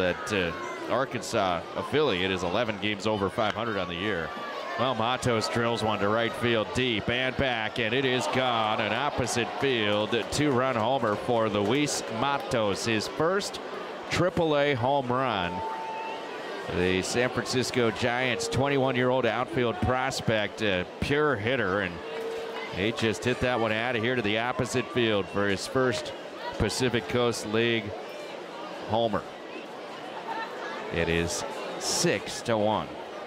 That Arkansas affiliate is 11 games over 500 on the year. Well, Matos drills one to right field deep and back, and it is gone. An opposite field two-run homer for Luis Matos, his first AAA home run. The San Francisco Giants 21-year-old outfield prospect, pure hitter, and he just hit that one out of here to the opposite field for his first Pacific Coast League homer. It is 6-1.